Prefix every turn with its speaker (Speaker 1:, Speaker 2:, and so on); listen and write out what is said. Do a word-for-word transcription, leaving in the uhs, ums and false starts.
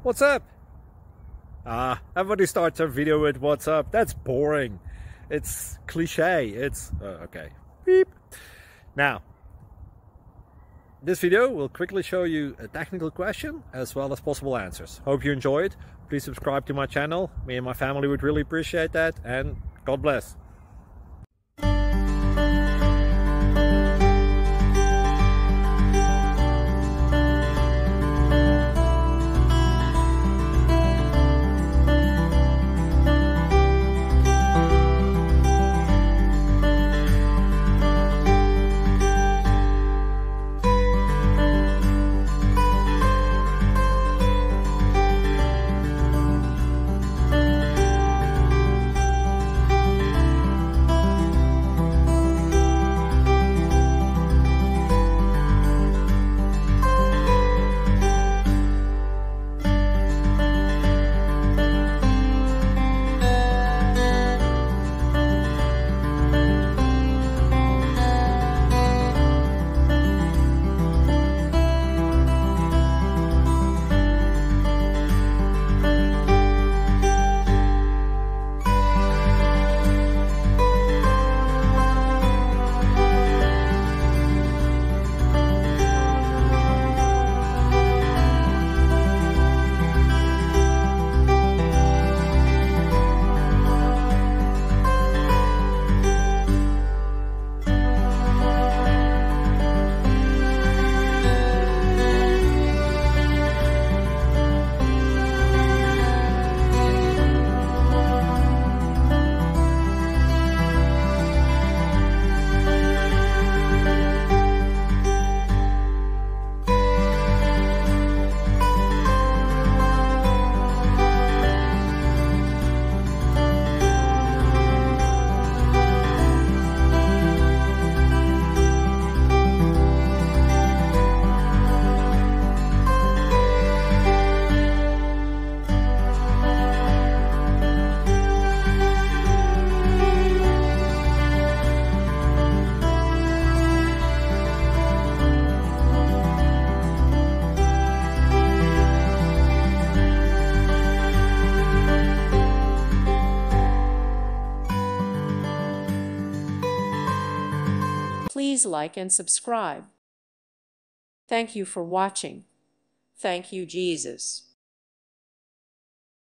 Speaker 1: What's up? Ah, everybody starts their video with what's up. That's boring. It's cliche. It's uh, okay. Beep. Now, this video will quickly show you a technical question as well as possible answers. Hope you enjoy it. Please subscribe to my channel. Me and my family would really appreciate that, and God bless.
Speaker 2: Please like and subscribe. Thank you for watching. Thank you, Jesus.